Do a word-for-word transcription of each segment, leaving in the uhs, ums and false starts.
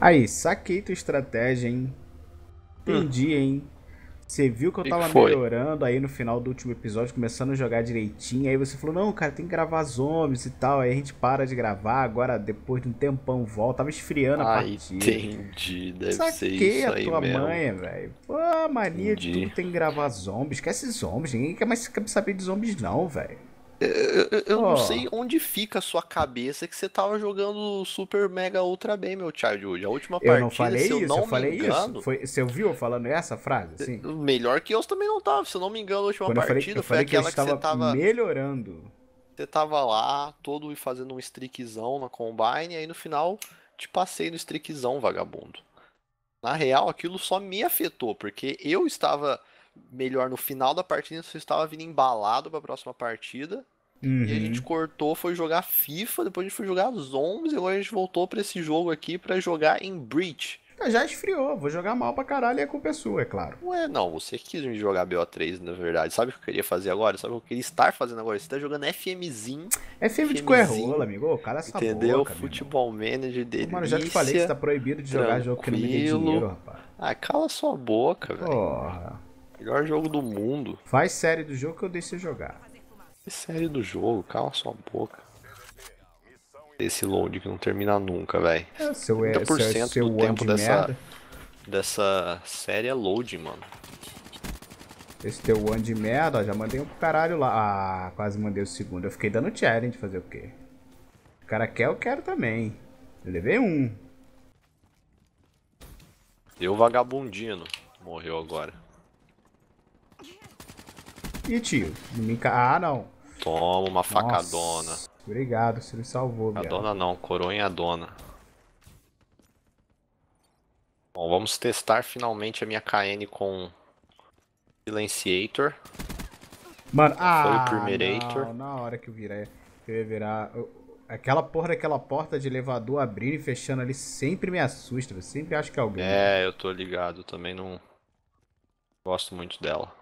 Aí, saquei tua estratégia, hein? Hum, Entendi, hein? Você viu que eu que que tava foi? melhorando aí no final do último episódio, começando a jogar direitinho. Aí você falou, não, cara, tem que gravar zombies e tal. Aí a gente para de gravar, agora depois de um tempão volta. Tava esfriando a Ah, partida. entendi. Deve ser Saquei isso a aí tua mesmo. manha, velho. Pô, a mania de tudo Entendi. tem que gravar zombies. Esquece zombies, ninguém quer mais quer saber de zombies não, velho. Eu, eu- eu não Pô, sei onde fica a sua cabeça que você tava jogando Super Mega Ultra bem, meu Childhood. A última eu não partida, falei se eu isso, eu não me falei isso. engano, Foi, você ouviu eu falando essa frase, assim? melhor que eu também não tava. Se eu não me engano, a última Quando eu falei, eu partida foi falei que eu aquela que você estava tava, melhorando. você tava lá, todo fazendo um streakzão na Combine, e aí no final te passei no streakzão, vagabundo. Na real, aquilo só me afetou, porque eu estava melhor no final da partida, você estava vindo embalado para a próxima partida, e a gente Uhum. cortou, foi jogar FIFA, depois a gente foi jogar Zombies, e agora a gente voltou para esse jogo aqui para jogar em Breach. Já esfriou, vou jogar mal pra caralho e a culpa é sua, é claro. Ué, não, você quis me jogar B O três, na verdade. Sabe o que eu queria fazer agora? Sabe o que eu queria estar fazendo agora? Você tá jogando FMzinho, É filme de coerrola, FMzinho, amigo. Ô, cala essa entendeu? boca, meu irmão. Futebol Manager, Ô, mano, já te falei que você delícia, tá proibido de jogar jogo que não me dê tranquilo. dinheiro, rapaz. Ah, cala sua boca, velho. Porra. Melhor jogo do mundo. Faz série do jogo que eu deixo você jogar. Que série do jogo, cala sua boca. Esse load que não termina nunca, velho. É, seu, trinta é, por seu, cento do seu one tempo de dessa, merda. dessa série é loading, mano. Esse teu one de merda, ó, já mandei um pro caralho lá. Ah, quase mandei o segundo. Eu fiquei dando challenge, fazer o quê? O cara quer, eu quero também. Eu levei um. Deu vagabundino. Morreu agora. Ih, tio. Não me enca... Ah, não. Toma uma facadona. Nossa. Obrigado, você me salvou, A viado. dona não, coronha dona. Bom, vamos testar finalmente a minha K N com Silenciator. Mano, Não foi o ah, Primerator. não. Na hora que eu virar, que eu ia virar. Aquela porra daquela porta de elevador abrindo e fechando ali sempre me assusta. Eu sempre acho que é alguém, velho. É, eu tô ligado, também não gosto muito dela.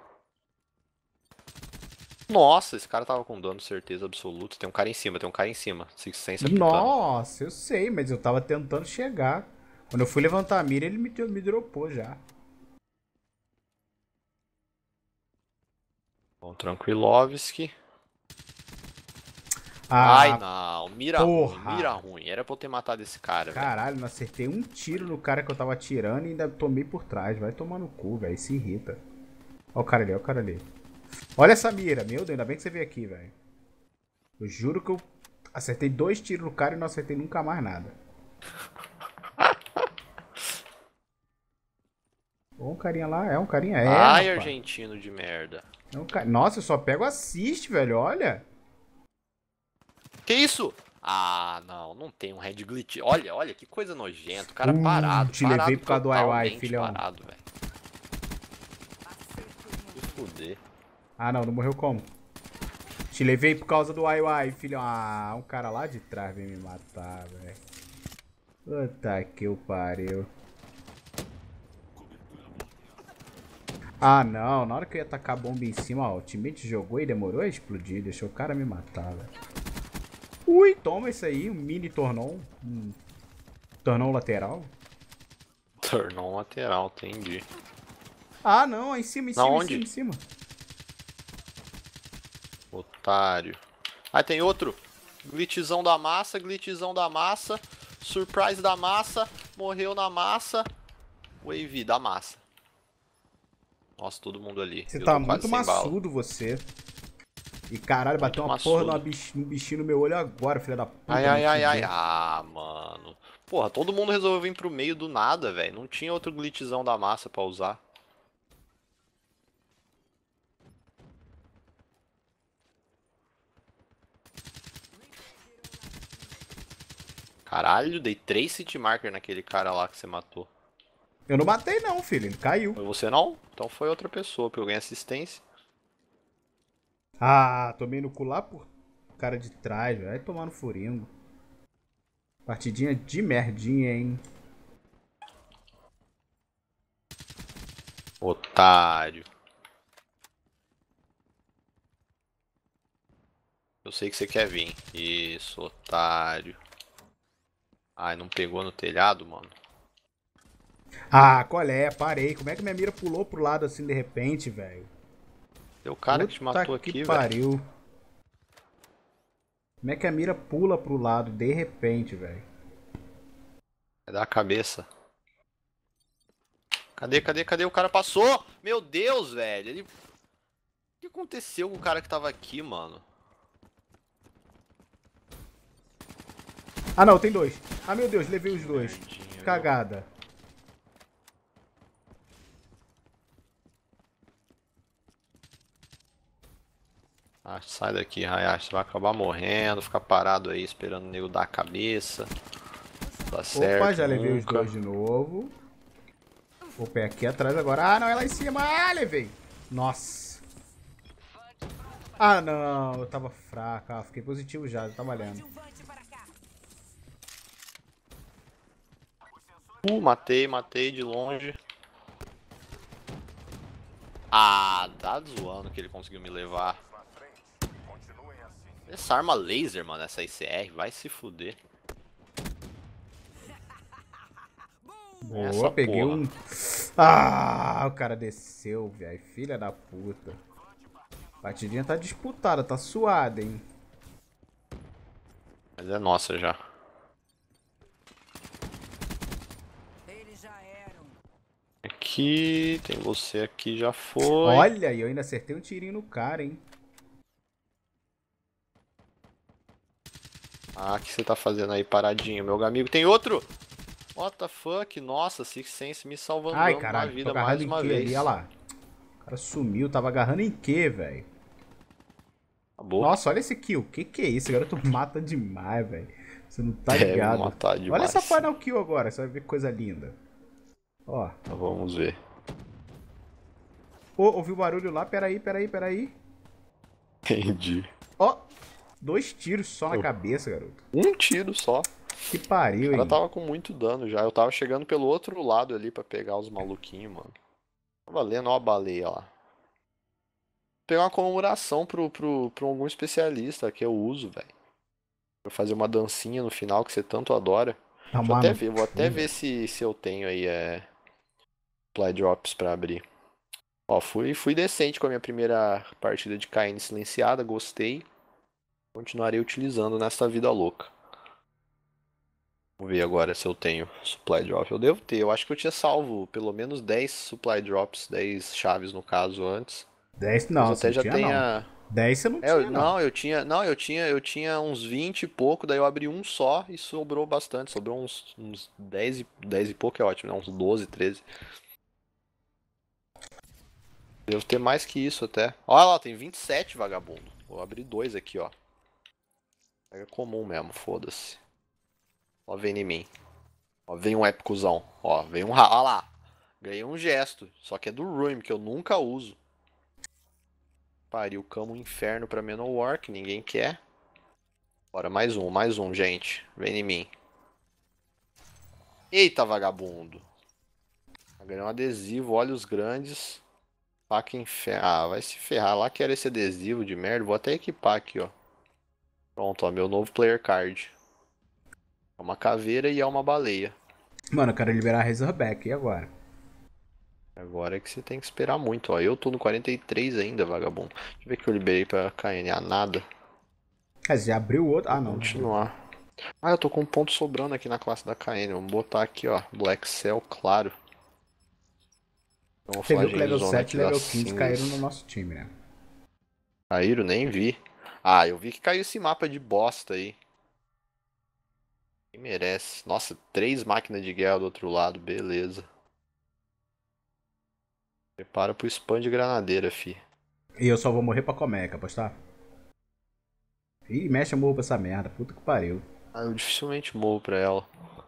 Nossa, esse cara tava com dano, certeza absoluta. Tem um cara em cima, tem um cara em cima. Six Sense aplicando. Nossa, eu sei, mas eu tava tentando chegar. Quando eu fui levantar a mira, ele me, me dropou já. Bom, Tranquilovski. Ai, Ah, não. Mira ruim, mira porra. ruim. Era pra eu ter matado esse cara, velho. Caralho, não acertei um tiro no cara que eu tava atirando e ainda tomei por trás. Vai tomar no cu, velho. Se irrita. Ó o cara ali, ó o cara ali. Olha essa mira, meu Deus, ainda bem que você veio aqui, velho. Eu juro que eu acertei dois tiros no cara e não acertei nunca mais nada. Ó um carinha lá, é um carinha, é, Ai, rapaz. argentino de merda. É um ca... Nossa, eu só pego assist, velho, olha. Que isso? Ah, não, não tem um red glitch. Olha, olha, que coisa nojenta. O cara Uh, parado, te levei parado por causa do Ai Ai, totalmente filhão. parado, velho. Se fuder. Ah, não, não morreu como? Te levei por causa do Ai Ai, filhão. Ah, um cara lá de trás veio me matar, velho. Puta que o pariu. Ah, não. Na hora que eu ia tacar a bomba em cima, ó, o teammate jogou e demorou a explodir. Deixou o cara me matar, velho. Ui, toma isso aí. Um mini tornão. Um tornão lateral. Tornou um lateral, entendi. Ah, não. Em cima, em Na cima, em cima, onde? em cima. Otário. Ah, tem outro. Glitchzão da massa, glitchzão da massa. Surprise da massa. Morreu na massa. Wave da massa. Nossa, todo mundo ali. Você Eu tá tô quase muito sem bala. maçudo, você. E caralho, bateu Muito uma porra numa maçudo. bichinho, um bichinho no meu olho agora, filha da Ai, puta, me ai, ai, ai. fudeu. Ah, mano. Porra, todo mundo resolveu vir pro meio do nada, velho. Não tinha outro glitchzão da massa pra usar. Caralho, dei três city marker naquele cara lá que você matou. Eu não matei não, filho, ele caiu. Foi você não? Então foi outra pessoa, porque eu ganhei assistência. Ah, tomei no cu lá por cara de trás, velho. Vai tomar no furingo. Partidinha de merdinha, hein. Otário. Eu sei que você quer vir. Isso, otário. Ai, não pegou no telhado, mano? Ah, qual é? Parei. Como é que minha mira pulou pro lado assim de repente, velho? Tem o cara que te Puta matou que aqui, velho. pariu. Como é que a mira pula pro lado de repente, velho? É da cabeça. Cadê, cadê, cadê? O cara passou! Meu Deus, velho. Ele... O que aconteceu com o cara que tava aqui, mano? Ah, não, tem dois. Ah, meu Deus, levei os dois. Merdinha, Cagada. Ah, sai daqui, Hayashi. Você vai acabar morrendo, ficar parado aí esperando o nego dar a cabeça. Tá certo, Opa, já levei os nunca. dois de novo. O pé aqui atrás agora. Ah, não, é lá em cima. Ah, levei. Nossa. Ah, não. Eu tava fraco. Ah, fiquei positivo já. Já tá valendo. Uh, matei, matei de longe. Ah, tá zoando que ele conseguiu me levar. Essa arma laser, mano, essa I C R, vai se fuder. Boa, Essa peguei porra. um... Ah, o cara desceu, velho. Filha da puta. Batidinha tá disputada, tá suada, hein. Mas é nossa já. Aqui, tem você aqui, já foi. Olha, e eu ainda acertei um tirinho no cara, hein. Ah, o que você tá fazendo aí paradinho, meu amigo? Tem outro! What the fuck? Nossa, Six Sense me salvando Ai, na caralho, tô vida agarrado mais em uma quê vez. ali, olha lá. O cara sumiu, tava agarrando em quê, velho? Acabou. Nossa, olha esse kill. Que que é isso? O garoto mata demais, velho. Você não tá Deve ligado. matar Olha demais. essa final kill agora, você vai ver que coisa linda. Ó. Então vamos ver. Ô, ouviu o barulho lá? Peraí, peraí, peraí. Entendi. Ó, dois tiros só na Oh. cabeça, garoto. Um tiro só. Que pariu, O cara hein? tava com muito dano já. Eu tava chegando pelo outro lado ali pra pegar os maluquinhos, mano. Tá valendo, ó a baleia lá. Vou pegar uma comemoração pro, pro, pro algum especialista que eu uso, velho. Pra fazer uma dancinha no final que você tanto adora. Tá, Deixa eu até mano. ver, vou até ver se, se eu tenho aí é, supply drops pra abrir. Ó, fui, fui decente com a minha primeira partida de K N silenciada, gostei. Continuarei utilizando nessa vida louca. Vamos ver agora se eu tenho supply drop. Eu devo ter, eu acho que eu tinha salvo pelo menos dez supply drops, dez chaves no caso antes. dez não, Mas eu você até não já tinha tenha. não. dez você não É, tinha eu- não. não, eu tinha, não, eu tinha, eu tinha uns vinte e pouco, daí eu abri um só e sobrou bastante, sobrou uns, uns dez e, dez e pouco é ótimo, né? Uns doze, treze. Devo ter mais que isso até. Olha lá, tem vinte e sete, vagabundo. Vou abrir dois aqui, ó. É comum mesmo, foda-se. Ó, vem em mim. Ó, vem um épicozão. Ó, vem um... Olha lá. Ganhei um gesto. Só que é do Ruim, que eu nunca uso. Pariu, cama um inferno pra Manowar, que ninguém quer. Bora, mais um, mais um, gente. Vem em mim. Eita, vagabundo. Ganhei um adesivo, olhos grandes. Faca inferno. Ah, vai se ferrar. Lá que era esse adesivo de merda. Vou até equipar aqui, ó. Pronto, ó, meu novo player card. É uma caveira e é uma baleia. Mano, eu quero liberar a Razorback, e agora? Agora é que você tem que esperar muito, ó. Eu tô no quarenta e três ainda, vagabundo. Deixa eu ver que eu liberei pra K N. Ah, nada. Ah, você já abriu o outro? Ah, Vou não. continuar. Ah, eu tô com um ponto sobrando aqui na classe da K N. Vamos botar aqui, ó. Black Cell, claro. Então, Você viu que level zona sete e aqui level das quinze caíram cinzas. no nosso time, né? Caíram? Nem vi. Ah, eu vi que caiu esse mapa de bosta aí. Quem merece? Nossa, três máquinas de guerra do outro lado, beleza. Prepara pro spam de granadeira, fi. E eu só vou morrer pra Comeca, apostar? Ih, mexe a morro pra essa merda. Puta que pariu. Ah, eu dificilmente morro pra ela.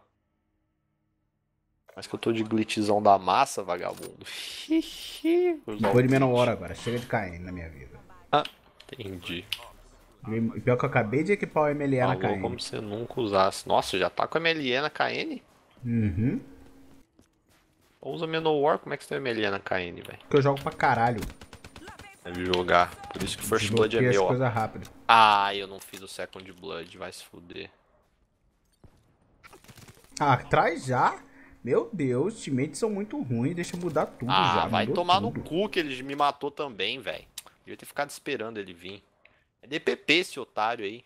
Mas que eu tô de glitchzão da massa, vagabundo. Não vou de menor hora agora. Chega de K N na minha vida. Ah, entendi. E pior que eu acabei de equipar o M L E na K Falou N. como se nunca usasse. Nossa, já tá com M L E na K N? Uhum. Usa Manowar, como é que você tem M L E na K N, velho? Porque eu jogo pra caralho. Deve jogar. Por isso que First Blood é Desbloqueei as meu, ó. coisas rápido. Ah, eu não fiz o Second Blood, vai se fuder. Ah, traz já? Meu Deus, os teammates são muito ruins, deixa eu mudar tudo Ah, já. vai Mudou tomar no tudo. cu que ele me matou também, velho. Devia ter ficado esperando ele vir. É D P P esse otário aí.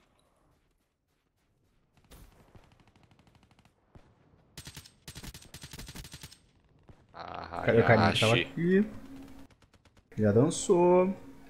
Ah, Cadê o carinha que tava Hayashi. aqui? Já dançou.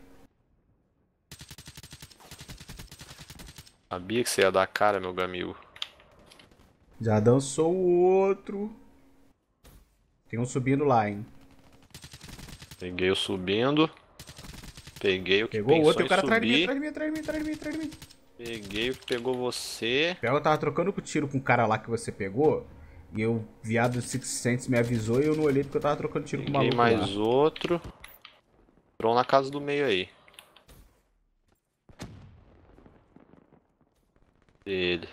Sabia que você ia dar cara, meu amigo. Já dançou o outro. Tem um subindo lá, hein? Peguei o subindo. Peguei o que Pegou o pensou outro e em o cara atrás de mim, subir. atrás de mim, atrás de mim, atrás de mim, atrás de mim. Peguei o que pegou você. Pior, eu tava trocando com o tiro com o cara lá que você pegou. E eu, viado do Six Sense, me avisou e eu não olhei porque eu tava trocando tiro com o Peguei maluco mais lá. outro. Entrou na casa do meio aí. Ele.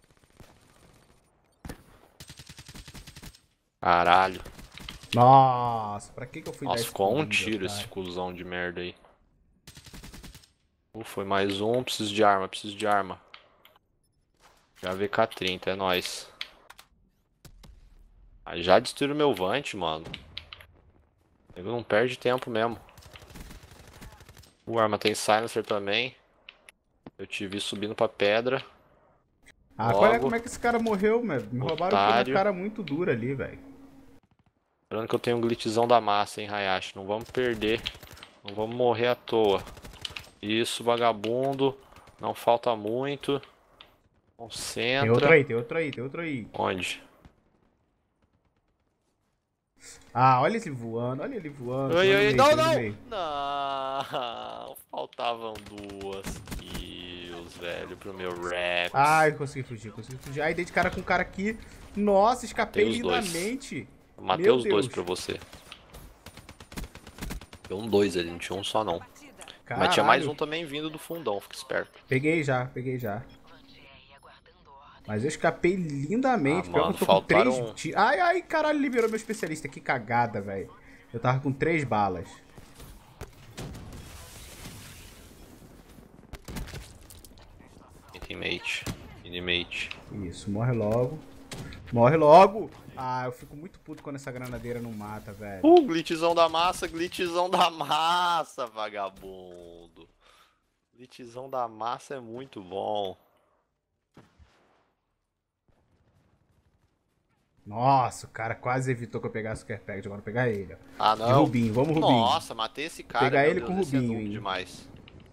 Caralho. Nossa, pra que que eu fui dar Nossa, esse ficou um pulinho, tiro otário? esse cuzão de merda aí. Uh, foi mais um. Preciso de arma, preciso de arma. Já V K trinta, é nóis. Ah, já destruiu meu Vant, mano. Ele não perde tempo mesmo. O arma tem silencer também. Eu te vi subindo pra pedra. Ah, qual é? Logo, Como é que esse cara morreu, mano? Me roubaram o kill na otário. cara muito dura ali, velho. Lembrando que eu tenho um glitchzão da massa, hein, Hayashi. Não vamos perder. Não vamos morrer à toa. Isso, vagabundo. Não falta muito. Tem outro Concentra. aí, tem outro aí, tem outro aí. Onde? Ah, olha ele voando, olha ele voando. Ai, Pegou no ai, meio, não, pegou no não! meio. Não, faltavam duas kills, velho, pro meu Rex. Ai, consegui fugir, consegui fugir. Ai, dei de cara com um cara aqui. Nossa, escapei Matei os dois. lindamente. Matei Meu os dois Deus. pra você. Tem um dois ali, não tinha um só não. Mas tinha mais Caralho. um também vindo do fundão, fica esperto. Peguei já, peguei já. Mas eu escapei Ah, lindamente. Pior que eu mano, tô com três faltaram... tiros. Ai, ai, caralho, liberou meu especialista. Que cagada, velho. Eu tava com três balas. Teammate, inimate. Isso, morre logo. Morre logo. Ah, eu fico muito puto quando essa granadeira não mata, velho. Uh, glitchzão da massa, glitchzão da massa, vagabundo. Glitchzão da massa é muito bom. Nossa, o cara quase evitou que eu pegasse o Care Package. Agora eu vou pegar ele, ó. Ah, De não. Rubinho, vamos Rubinho. Nossa, matei esse cara, Pegar meu ele Deus, com esse é Rubinho, noob hein. demais.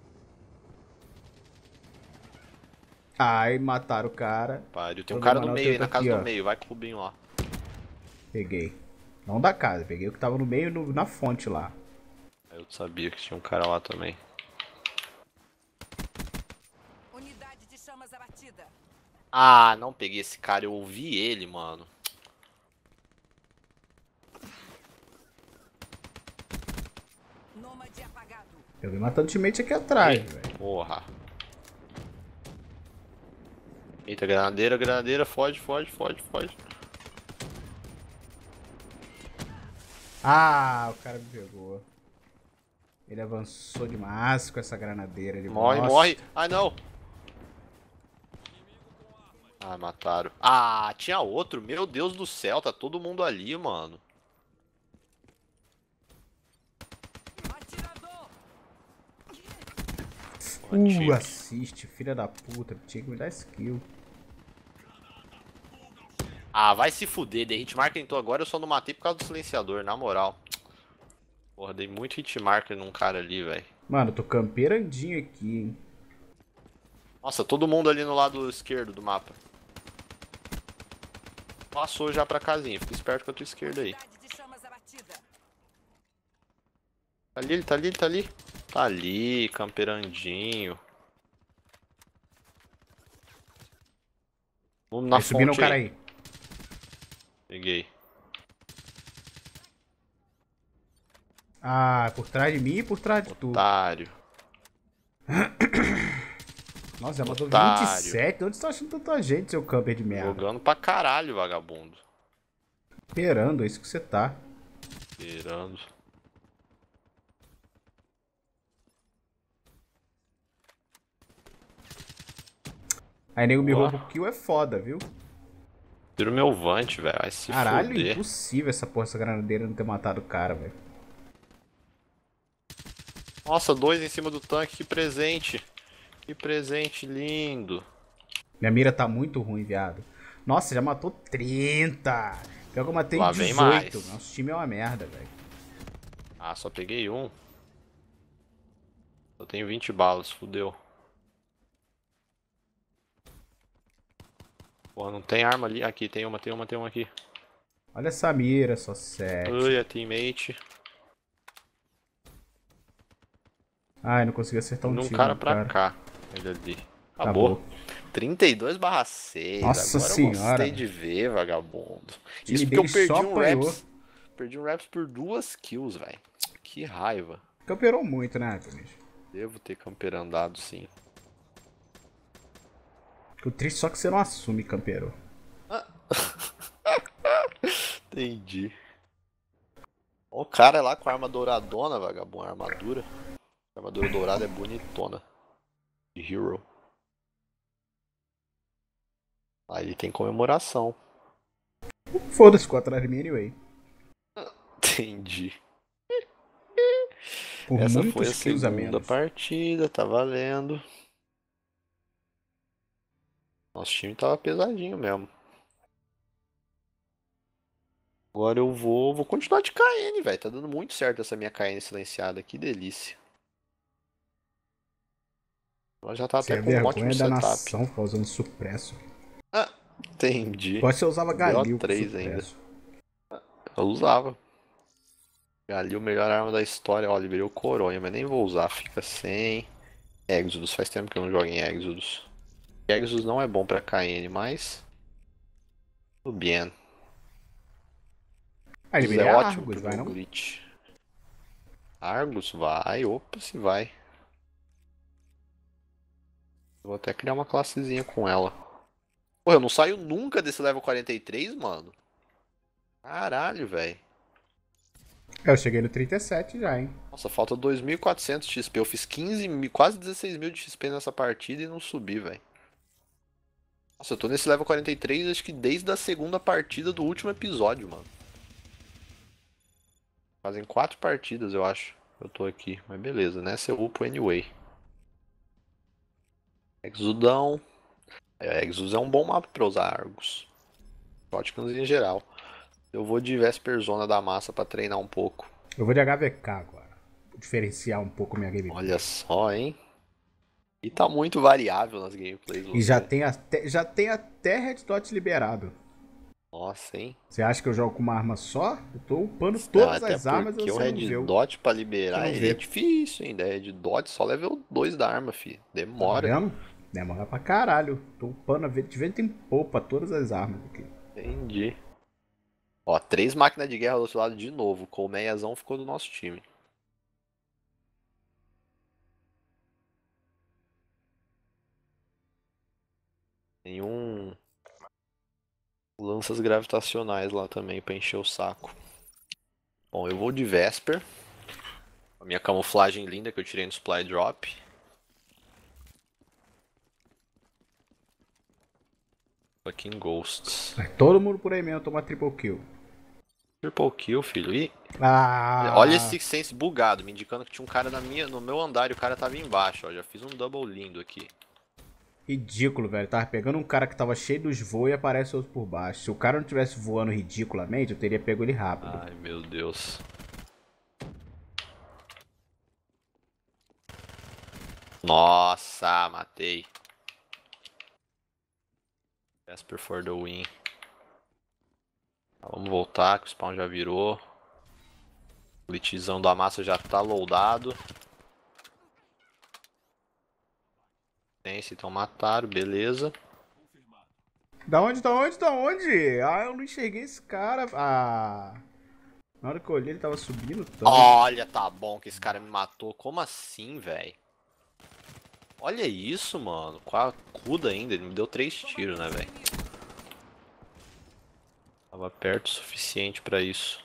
Ai, mataram o cara. Pariu, tem um Problema cara no não, meio tem aí, na outro casa aqui, do ó. meio, vai com o Rubinho lá. Peguei. Não da casa, peguei o que tava no meio, no, na fonte lá. Eu sabia que tinha um cara lá também. Unidade de chamas abatida. Ah, não peguei esse cara, eu ouvi ele, mano. Nômade apagado. Eu vim matando teammate aqui atrás, velho. Porra. Eita, granadeira, granadeira, foge, foge, foge, foge. Ah, o cara me pegou. Ele avançou demais com essa granadeira. Ele... Morre, Nossa. morre. Ai, não. Ah, mataram. Ah, tinha outro. Meu Deus do céu, tá todo mundo ali, mano. Atirador. Uh, assiste, filha da puta. Tinha que me dar skill. Ah, vai se fuder. Dei hitmarker então agora, eu só não matei por causa do silenciador, na moral. Porra, dei muito hitmarker num cara ali, velho. Mano, eu tô camperandinho aqui, hein. Nossa, todo mundo ali no lado esquerdo do mapa. Passou já pra casinha, fica esperto com a tua esquerda aí. Unidade de chamas abatida. Tá ali, ele tá ali, ele tá ali. Tá ali, camperandinho. Vamos na Vai subindo um fonte cara aí. aí. Peguei. Ah, por trás de mim e por trás de tu. Otário. Nossa, já matou Otário. vinte e sete. Onde você tá achando tanta gente, seu camper de merda? Jogando pra caralho, vagabundo. Esperando, é isso que você tá. Esperando. Aí nego me Boa. rouba o kill, é foda, viu? Tira o meu Vant, velho. Vai se Caralho, foder. impossível essa porra, essa granadeira não ter matado o cara, velho. Nossa, dois em cima do tanque. Que presente. Que presente lindo. Minha mira tá muito ruim, viado. Nossa, já matou trinta. Pior que eu matei Lá vem dezoito. mais. Nosso time é uma merda, velho. Ah, só peguei um. Eu tenho vinte balas, fudeu. Pô, não tem arma ali. Aqui, tem uma, tem uma, tem uma aqui. Olha essa mira, só sete. Ai, a teammate. Ai, não consegui acertar um Tem um tiro cara no pra cara. cá. Ele ali. Acabou. Acabou. trinta e dois barra seis. Nossa Agora senhora. eu gostei de ver, vagabundo. time Isso porque eu dele perdi só um apanhou. Raps. Perdi um Raps por duas kills, velho. Que raiva. Camperou muito, né, Antunes? Devo ter camperandado, sim. O triste só que você não assume camperou. Entendi. O cara é lá com a arma douradona, vagabundo. A armadura. A armadura dourada é bonitona. De Hero. Aí tem comemoração. Foda-se, ficou atrás de mim anyway. Entendi. Por Essa muitos foi a kills a segunda menos. partida, tá valendo. Nosso time tava pesadinho mesmo. Agora eu vou, vou continuar de K N, velho. Tá dando muito certo essa minha K N silenciada. Que delícia. Ela já tá Você é até com um ótimo vergonha da setup. nação, ficar usando supresso. Ah, entendi. Pode você usava Galil com três ainda. supresso. Eu usava. Galil, melhor arma da história. Ó, liberei o Coronha, mas nem vou usar. Fica sem. Exodus. Faz tempo que eu não jogo em Exodus. Exodus não é bom pra K N, mas... Tudo bem. Ah, Exodus liberei é a ótimo Argus, pro vai meu não? glitch. Argus vai. Opa, se vai. Vou até criar uma classezinha com ela. Pô, eu não saio nunca desse level quarenta e três, mano. Caralho, velho. É, eu cheguei no trinta e sete já, hein? Nossa, falta dois mil e quatrocentos X P. Eu fiz quinze mil, quase dezesseis mil de X P nessa partida e não subi, velho. Nossa, eu tô nesse level quarenta e três acho que desde a segunda partida do último episódio, mano. Fazem quatro partidas, eu acho. Eu tô aqui, mas beleza, nessa eu upo anyway. Exudão. É, Exodus é um bom mapa pra usar Argus. Shotguns em geral. Eu vou de Vesper Zona da Massa pra treinar um pouco. Eu vou de H V K agora. Vou diferenciar um pouco minha gameplay. Olha só, hein? E tá muito variável nas gameplays. E já você. tem, até, já tem até Red Dot liberado. Nossa, hein? Você acha que eu jogo com uma arma só? Eu tô upando Ah, todas até as armas e porque o você não Red viu. Dot pra Você liberar não ele vê. é difícil ainda. Red Dot só level dois da arma, fi. Tá Demora. vendo? Demora pra caralho. Tô upando a vez de vez em poupa todas as armas aqui. Entendi. Ó, três máquinas de guerra do outro lado de novo. O Colmeiazão ficou do nosso time. Tem um... lanças gravitacionais lá também pra encher o saco. Bom, eu vou de Vesper. A minha camuflagem linda que eu tirei no Supply Drop. Fucking Ghosts. Vai todo mundo por aí mesmo tomar triple kill. Triple kill, filho. Ih, Ah! olha esse Sixth Sense bugado, me indicando que tinha um cara na minha, no meu andar e o cara tava embaixo, ó. Já fiz um double lindo aqui. Ridículo, velho. Tava pegando um cara que tava cheio dos voos e aparece outro por baixo. Se o cara não tivesse voando ridiculamente, eu teria pego ele rápido. Ai, meu Deus. Nossa, matei. Vesper for the win. Tá, vamos voltar, que o spawn já virou. O glitchzão da massa já tá loadado. Tem, se então mataram, beleza. Da onde, da onde, da onde? Ah, eu não enxerguei esse cara. Ah. Na hora que eu olhei, ele tava subindo tanto. Olha, tá bom que esse cara me matou. Como assim, velho? Olha isso, mano. Com a Cuda ainda, ele me deu três tiros, né, velho? Tava perto o suficiente pra isso.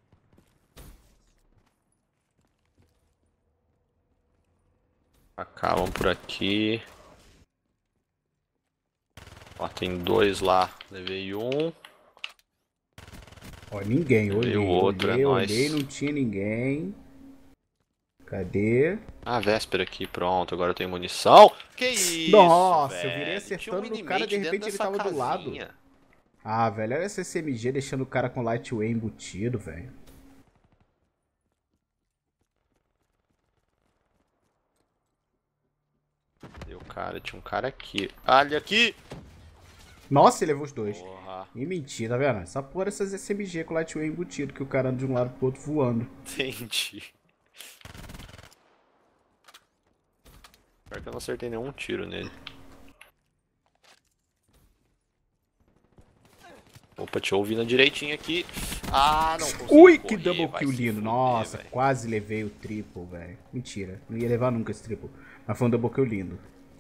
Pra cá, vamos por aqui. Ó, tem dois lá. Levei um. Ó, ninguém. Olhei, Veio outro, olhei, é nóis. olhei, não tinha ninguém. Cadê? Ah, Véspera aqui, pronto. Agora eu tenho munição. Que isso, Nossa, velho. eu virei Tinha acertando um no cara, de inmate repente dentro ele dessa tava do lado. casinha. Ah, velho, olha essa S M G deixando o cara com Lightway embutido, velho. Cadê o cara? Tinha um cara aqui. Olha aqui! Nossa, ele levou os dois. Porra. E mentira, tá vendo? Essa porra dessas S M G com Lightway embutido, que o cara anda de um lado pro outro voando. Entendi. Pior que eu não acertei nenhum tiro nele. Opa, te ouvindo direitinho aqui. Ah, não consegui Ui, correr, que double vai kill se lindo. fuder, Nossa, velho. quase levei o triple, velho. Mentira, não ia levar nunca esse triple. Mas foi um double kill lindo.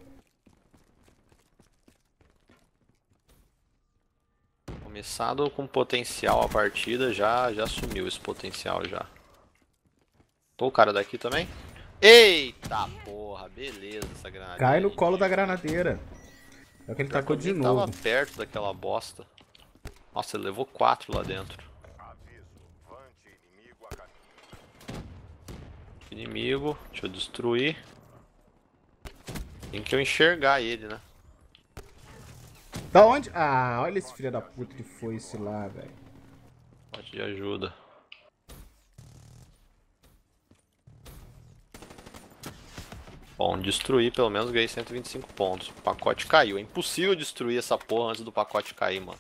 Começado com potencial a partida, já, já sumiu esse potencial já. Tô o cara daqui também? Eita porra, beleza essa granada. Cai no colo da granadeira. É o que ele tacou de novo. Tava perto daquela bosta. Nossa, ele levou quatro lá dentro. Inimigo, deixa eu destruir. Tem que eu enxergar ele, né? Da onde? Ah, olha esse filho da puta que foi esse lá, velho. Pode de ajuda. Bom, destruir pelo menos ganhei cento e vinte e cinco pontos. O pacote caiu. É impossível destruir essa porra antes do pacote cair, mano.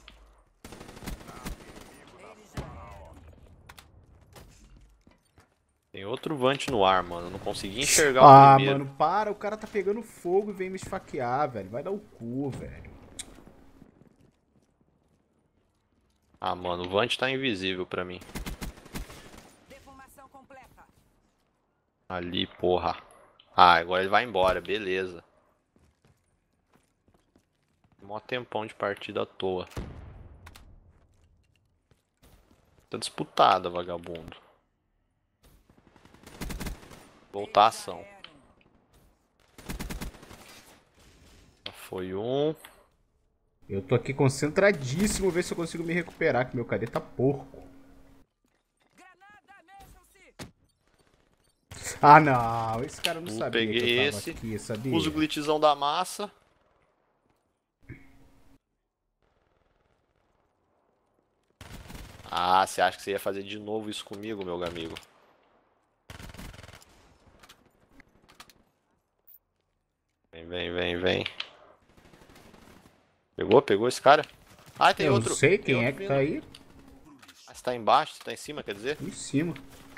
Tem outro Vant no ar, mano. Eu não consegui enxergar Ah, o primeiro. mano, para. O cara tá pegando fogo e vem me esfaquear, velho. Vai dar o cu, velho. Ah, mano, o Vant tá invisível pra mim. Defumação completa. Ali, porra. Ah, agora ele vai embora, beleza. Mó tempão de partida à toa. Tá disputada, vagabundo. Voltar a ação. Já foi um. Eu tô aqui concentradíssimo, ver se eu consigo me recuperar, que meu cadê tá porco. Granada, mexam-se. Ah, não. Esse cara não Uh, sabia peguei que eu tava esse. aqui, sabia? Usa o glitzão da massa. Ah, você acha que você ia fazer de novo isso comigo, meu amigo? Vem, vem, vem, vem. Pegou? Pegou esse cara? Ah, tem Eu outro. não sei Tem quem outro é que vindo. tá aí. Ah, você tá embaixo? Você tá em cima, quer dizer? Em cima.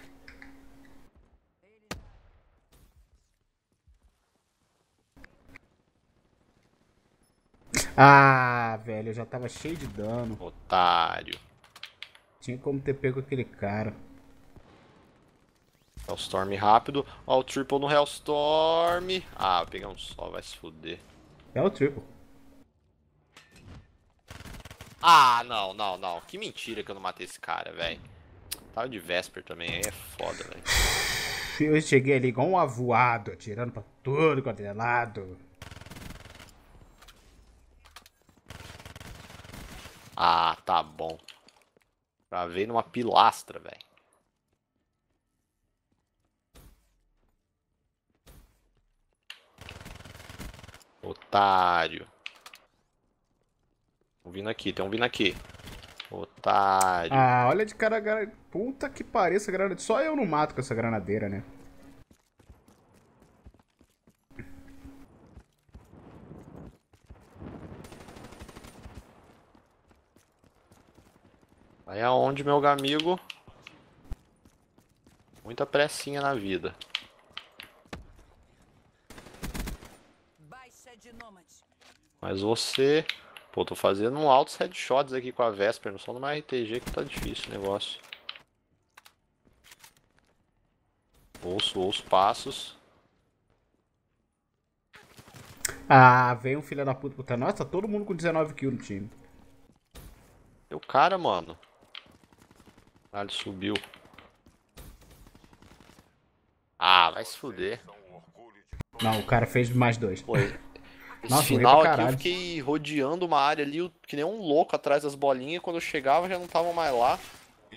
Ah, velho, eu já tava cheio de dano. Otário. Tinha como ter pego aquele cara. Hellstorm rápido. Ó, o triple no Hellstorm. Ah, vou pegar um só, vai se fuder. É o triple. Ah, não, não, não. Que mentira que eu não matei esse cara, velho. Tava de Vesper também, aí é foda, velho. Eu cheguei ali igual um avoado, atirando pra tudo quanto é lado. Ah, tá bom. Travei numa pilastra, velho. Otário. Tem um vindo aqui, tem um vindo aqui. Otário. Ah, olha de cara... gra- Puta que pareça, granada. Só eu não mato com essa granadeira, né? Vai aonde, meu amigo? Muita pressinha na vida. Baixa de nômade. Mas você... Pô, tô fazendo um altos headshots aqui com a Vesper, não só numa R T G que tá difícil o negócio. Ouço, ouço passos. Ah, vem um filho da puta puta. Nossa, todo mundo com dezenove kills no time. Tem o cara, mano. Ah, ele subiu. Ah, vai se fuder. Não, o cara fez mais dois. Pô, esse Nossa, final morri pra aqui eu caralho. fiquei rodeando uma área ali, que nem um louco atrás das bolinhas. Quando eu chegava já não estavam mais lá.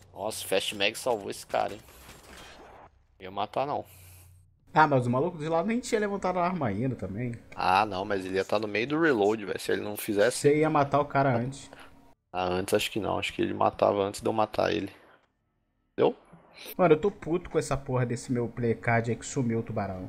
Nossa, Fast Mag salvou esse cara, hein? Não ia matar, não. Ah, mas o maluco de lá nem tinha levantado a arma ainda também. Ah, não, mas ele ia estar no meio do reload, velho. Se ele não fizesse. Você ia matar o cara antes. Ah, antes acho que não. Acho que ele matava antes de eu matar ele. Deu? Mano, eu tô puto com essa porra desse meu playcard aí que sumiu o tubarão.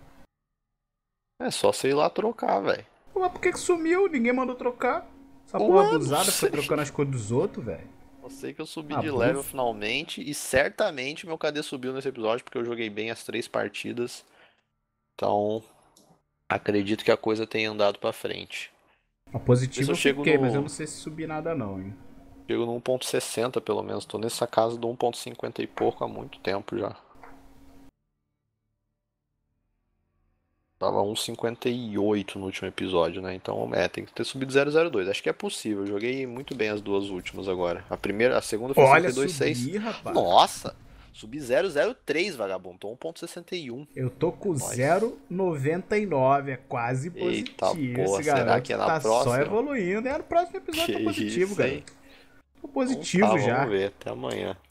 É só você ir lá trocar, velho. Pô, mas por que que sumiu? Ninguém mandou trocar. Essa Ué, porra não abusada sei. ficou trocando as cores dos outros, velho. Eu sei que eu subi Ah, de bom. level finalmente. E certamente meu K D subiu nesse episódio porque eu joguei bem as três partidas. Então, acredito que a coisa tenha andado pra frente. A positiva eu eu chego fiquei, no- mas eu não sei se subir nada não, hein. Chego no um ponto sessenta pelo menos. Tô nessa casa do um ponto cinquenta e pouco há muito tempo já. Tava um ponto cinquenta e oito no último episódio, né? Então, é, tem que ter subido zero zero dois. Acho que é possível. Eu joguei muito bem as duas últimas agora. A primeira, a segunda foi Olha, cinquenta e dois ponto seis. subi, rapaz. Nossa! Subi zero zero três, vagabundo. Tô um ponto sessenta e um. Eu tô com Nós. zero vírgula noventa e nove, é quase Eita, positivo. porra, Esse será garoto que é na tá só próxima? evoluindo. É no próximo episódio Que tá positivo, isso, hein? garoto. Tô positivo Então tá, já. Vamos ver. Até amanhã.